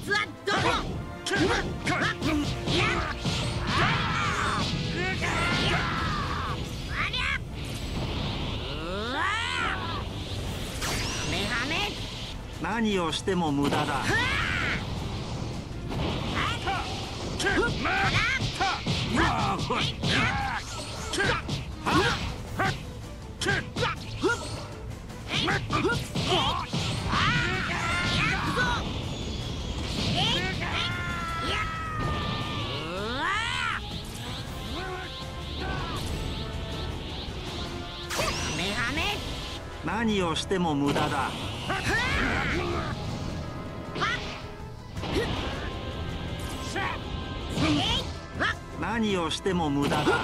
つはどこ。 何をしても無駄だ。何をしても無駄だ。何をしても無駄だ。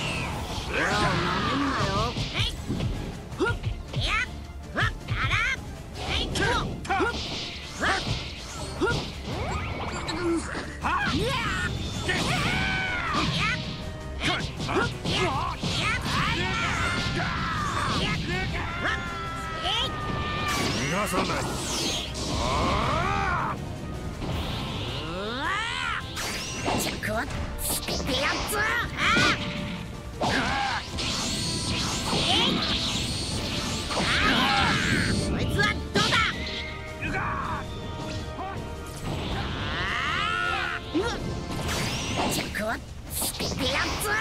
逃がさない。 尺をつけてやっつ。こいつはどうだ。尺をつけてやっつ。